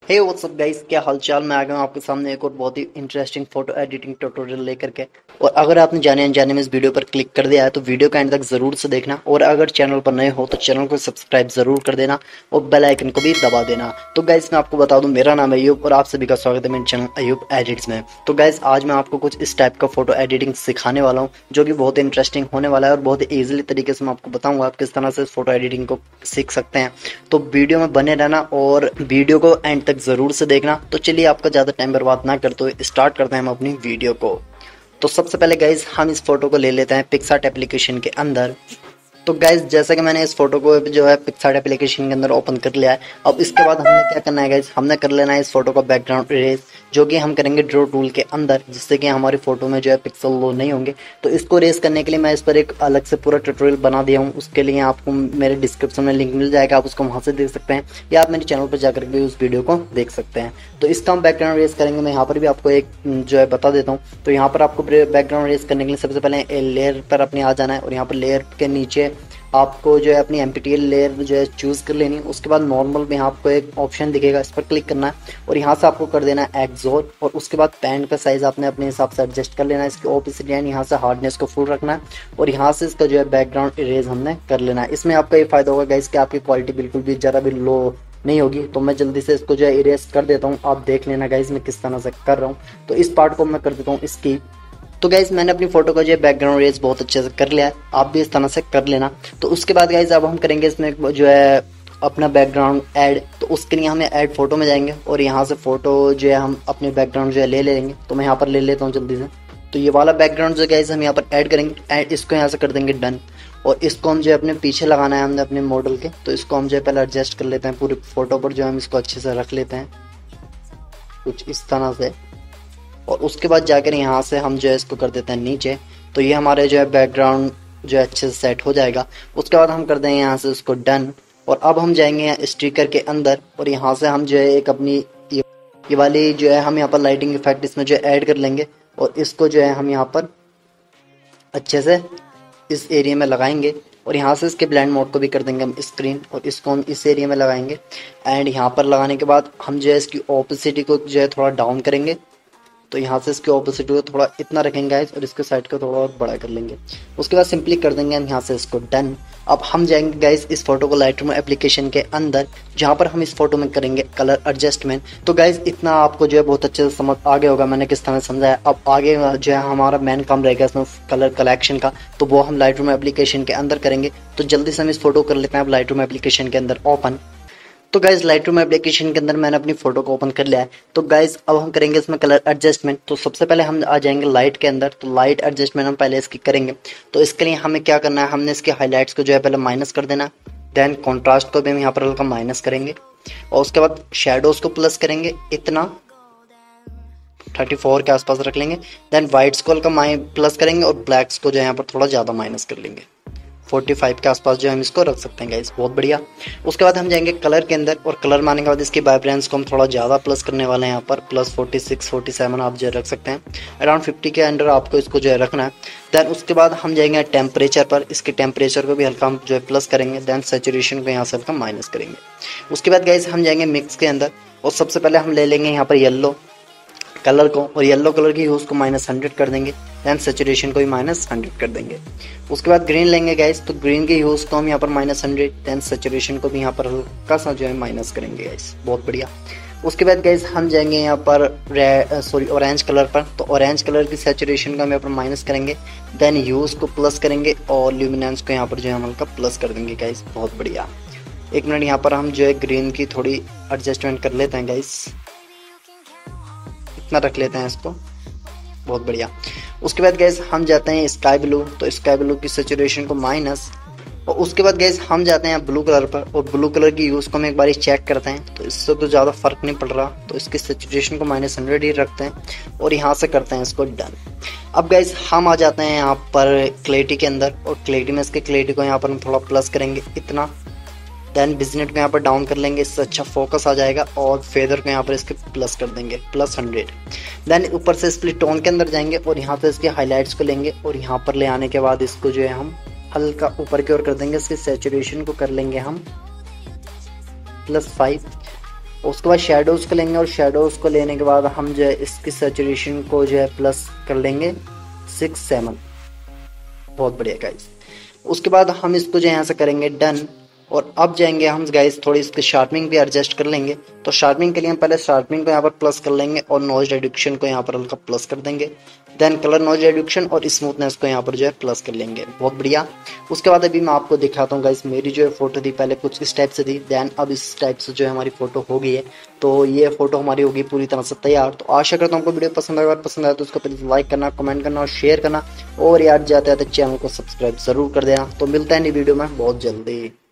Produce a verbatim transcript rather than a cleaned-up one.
हे WhatsApp guys, क्या हालचाल। मैं आ गया हूँ आपके सामने एक और बहुत ही इंटरेस्टिंग फोटो एडिटिंग ट्यूटोरियल लेकर के। और अगर आपने जाने अनजाने में इस वीडियो पर क्लिक कर दिया है तो वीडियो का एंड तक जरूर से देखना, और अगर चैनल पर नए हो तो चैनल को सब्सक्राइब जरूर कर देना और बेल आइकन को भी दबा देना। तो गाइस मैं आपको बता दूं, मेरा नाम है अयूब और आप सभी का स्वागत है मेरे चैनल अयूब एडिट्स में। तो गाइस आज मैं आपको कुछ इस टाइप का फोटो एडिटिंग सिखाने वाला हूँ जो कि बहुत इंटरेस्टिंग होने वाला है, और बहुत ही ईजिली तरीके से मैं आपको बताऊंगा आप किस तरह से इस फोटो एडिटिंग को सीख सकते हैं। तो वीडियो में बने रहना और वीडियो को एंड तक जरूर से देखना। तो चलिए आपका ज्यादा टाइम बर्बाद ना करते हुए स्टार्ट करते हैं हम अपनी वीडियो को। तो सबसे पहले गाइज हम इस फोटो को ले लेते हैं पिक्सार्ट एप्लीकेशन के अंदर। तो गाइज जैसा कि मैंने इस फोटो को जो है पिक्सार्ट एप्लीकेशन के अंदर ओपन कर लिया है, अब इसके बाद हमने क्या करना है गाइज, हमने कर लेना है इस फोटो का बैकग्राउंड इरेज, जो कि हम करेंगे ड्रॉ टूल के अंदर, जिससे कि हमारी फोटो में जो है पिक्सल लो नहीं होंगे। तो इसको इरेज करने के लिए मैं इस पर एक अलग से पूरा ट्यूटोरियल बना दिया हूँ, उसके लिए आपको मेरे डिस्क्रिप्शन में लिंक मिल जाएगा, आप उसको वहाँ से देख सकते हैं, या आप मेरे चैनल पर जाकर के उस वीडियो को देख सकते हैं। तो इसका हम बैकग्राउंड इरेज करेंगे, मैं यहाँ पर भी आपको एक जो है बता देता हूँ। तो यहाँ पर आपको बैकग्राउंड इरेज करने के लिए सबसे पहले लेयर पर अपने आ जाना है, और यहाँ पर लेयर के नीचे आपको जो है अपनी M P T L layer जो है चूज़ कर लेनी है। उसके बाद नॉर्मल में आपको एक ऑप्शन दिखेगा, इस पर क्लिक करना है और यहाँ से आपको कर देना है एक्सोर, और उसके बाद पेन का साइज़ आपने अपने हिसाब से एडजस्ट कर लेना है। इसकी ओपेसिटी एंड यहाँ से हार्डनेस को फुल रखना है, और यहाँ से इसका जो है बैकग्राउंड इरेज हमने कर लेना है। इसमें आपका ये फायदा होगा गाइस कि आपकी क्वालिटी बिल्कुल भी ज़रा भी लो नहीं होगी। तो मैं जल्दी से इसको जो है इरेज कर देता हूँ, आप देख लेना गाइस मैं किस तरह से कर रहा हूँ। तो इस पार्ट को मैं कर देता हूँ इसकी। तो गाइज मैंने अपनी फोटो का जो है बैकग्राउंड इरेज बहुत अच्छे से कर लिया है, आप भी इस तरह से कर लेना। तो उसके बाद गाइज अब हम करेंगे इसमें जो है अपना बैकग्राउंड ऐड। तो उसके लिए हमें ऐड फोटो में जाएंगे, और यहाँ से फोटो जो है हम अपने बैकग्राउंड जो है ले लेंगे। तो मैं यहाँ पर ले लेता हूँ जल्दी से। तो ये वाला बैकग्राउंड जो गाइज हम यहाँ पर ऐड करेंगे, ऐड इसको यहाँ से कर देंगे डन। और इसको हम जो है अपने पीछे लगाना है हमने अपने मॉडल के, तो इसको हम जो है पहले एडजस्ट कर लेते हैं पूरी फोटो पर, जो हम इसको अच्छे से रख लेते हैं कुछ इस तरह से। और उसके बाद जाकर यहाँ से हम जो है इसको कर देते हैं नीचे। तो ये हमारे जो है बैकग्राउंड जो है अच्छे से सेट हो जाएगा। उसके बाद हम कर देंगे यहाँ से इसको डन। और अब हम जाएंगे यहाँ स्टिकर के अंदर, और यहाँ से हम जो है एक अपनी ये, ये वाली जो है हम यहाँ पर लाइटिंग इफेक्ट इसमें जो है ऐड कर लेंगे, और इसको जो है हम यहाँ पर अच्छे से इस एरिया में लगाएंगे। और यहाँ से इसके ब्लेंड मोड को भी कर देंगे हम स्क्रीन, और इसको हम इस एरिया में लगाएंगे। एंड यहाँ पर लगाने के बाद हम जो है इसकी ओपेसिटी को जो है थोड़ा डाउन करेंगे। तो यहाँ से इसके ऑपोजिट को थोड़ा इतना रखेंगे गाइस, और इसके साइड को थोड़ा और बड़ा कर लेंगे। उसके बाद सिंपली कर देंगे हम यहाँ से इसको डन। अब हम जाएंगे गाइस इस फोटो को लाइटरूम एप्लीकेशन के अंदर, जहाँ पर हम इस फोटो में करेंगे कलर एडजस्टमेंट। तो गाइस इतना आपको जो है बहुत अच्छे से समझ आ गया होगा मैंने किस तरह समझाया। अब आगे जो है हमारा मेन काम रहेगा इसमें कलर कलेक्शन का, तो वो हम लाइटरूम एप्लीकेशन के अंदर करेंगे। तो जल्दी से हम इस फोटो कर लेते हैं अब लाइटरूम एप्लीकेशन के अंदर ओपन। तो गाइज लाइटरूम एप्लीकेशन के अंदर मैंने अपनी फोटो को ओपन कर लिया है। तो गाइज अब हम करेंगे इसमें कलर एडजस्टमेंट। तो सबसे पहले हम आ जाएंगे लाइट के अंदर, तो लाइट एडजस्टमेंट हम पहले इसकी करेंगे। तो इसके लिए हमें क्या करना है, हमने इसके हाईलाइट्स को जो है पहले माइनस कर देना, देन कॉन्ट्रास्ट को भी हम यहाँ पर हल्का माइनस करेंगे, और उसके बाद शेडोज को प्लस करेंगे इतना थर्टी फोर के आसपास रख लेंगे। देन वाइट्स को हल्का प्लस करेंगे, और ब्लैक्स को जो है यहाँ पर थोड़ा ज़्यादा माइनस कर लेंगे, पैंतालीस के आसपास जो हम इसको रख सकते हैं गाइस, बहुत बढ़िया। उसके बाद हम जाएंगे कलर के अंदर, और कलर मारने के बाद इसकी वाइब्रेंस को हम थोड़ा ज़्यादा प्लस करने वाले हैं, यहाँ पर plus forty six forty seven आप जो रख सकते हैं, अराउंड फिफ्टी के अंडर आपको इसको जो है रखना है। देन उसके बाद हम जाएंगे टेम्परेचर पर, इसके टेम्परेचर को भी हल्का हम जो है प्लस करेंगे। देन सेचुरेशन को यहाँ से हल्का माइनस करेंगे। उसके बाद गाइस हम जाएंगे मिक्स के अंदर, और सबसे पहले हम ले लेंगे यहाँ पर येलो कलर को, और येलो कलर की ह्यूज को माइनस हंड्रेड कर देंगे। देन सेचुरेशन को भी माइनस हंड्रेड कर देंगे। उसके बाद ग्रीन लेंगे गाइस, तो ग्रीन की ह्यूज को हम यहाँ पर माइनस हंड्रेड, देन सेचुरेशन को भी यहाँ पर हल्का सा जो है माइनस करेंगे गाइस, बहुत बढ़िया। उसके बाद गाइस हम जाएंगे यहाँ पर सॉरी ऑरेंज कलर पर, तो ऑरेंज कलर की सेचुरेशन को हम यहाँ पर माइनस करेंगे। देन ह्यूज को प्लस करेंगे, और ल्यूमिनेंस को यहाँ पर जो है हम हल्का प्लस कर देंगे गाइस, बहुत बढ़िया। एक मिनट यहाँ पर हम जो है ग्रीन की थोड़ी एडजस्टमेंट कर लेते हैं गाइस, इतना रख लेते हैं इसको, बहुत बढ़िया। उसके बाद गैस हम जाते हैं स्काई ब्लू, तो स्काई ब्लू की सेचुरेशन को माइनस, और उसके बाद गैस हम जाते हैं ब्लू कलर पर, और ब्लू कलर की यूज़ को हम एक बार चेक करते हैं। तो इससे तो ज़्यादा फर्क नहीं पड़ रहा, तो इसकी सेचुरेशन को माइनस हंड्रेड ही रखते हैं, और यहाँ से करते हैं इसको डन। अब गैस हम आ जाते हैं यहाँ पर क्लेरिटी के अंदर, और क्लेरिटी में इसके क्लेरिटी को यहाँ पर हम थोड़ा प्लस करेंगे इतना। देन बिजनेट को यहाँ पर डाउन कर लेंगे, इससे अच्छा फोकस आ जाएगा, और फेदर को यहाँ पर इसके प्लस कर देंगे प्लस हंड्रेड। देन ऊपर से स्प्लिट टोन के अंदर जाएंगे, और यहाँ से इसके हाईलाइट्स को लेंगे, और यहाँ पर ले आने के बाद इसको जो है हम हल्का ऊपर की ओर कर देंगे। इसकी सेचुरेशन को कर लेंगे हम प्लस फाइव, उसके बाद शेडोज़ को लेंगे और शेडोज़ को लेने के बाद हम जो है इसकी सैचुरेशन को जो है प्लस कर लेंगे सिक्स सेवन। बहुत बढ़िया गाइस। उसके बाद हम इसको जो यहाँ से करेंगे डन। और अब जाएंगे हम गाइस थोड़ी इसकी शार्पनिंग भी एडजस्ट कर लेंगे। तो शार्पनिंग के लिए हम पहले शार्पनिंग को यहाँ पर प्लस कर लेंगे और नॉइज रिडक्शन को यहाँ पर हल्का प्लस कर देंगे। देन कलर नॉइज रिडक्शन और स्मूथनेस को यहाँ पर जो है प्लस कर लेंगे। बहुत बढ़िया। उसके बाद अभी मैं आपको दिखाता हूँ गाइस, मेरी जो है फोटो थी पहले कुछ इस टाइप से थी, देन अब इस टाइप से जो है हमारी फोटो हो गई है। तो ये फोटो हमारी होगी पूरी तरह से तैयार। तो आशा करता हूँ आपको वीडियो पसंद आएगा। पसंद आया तो उसको प्लीज लाइक करना, कमेंट करना और शेयर करना। और यार जाते जाते चैनल को सब्सक्राइब जरूर कर देना। तो मिलता है नई वीडियो में बहुत जल्दी।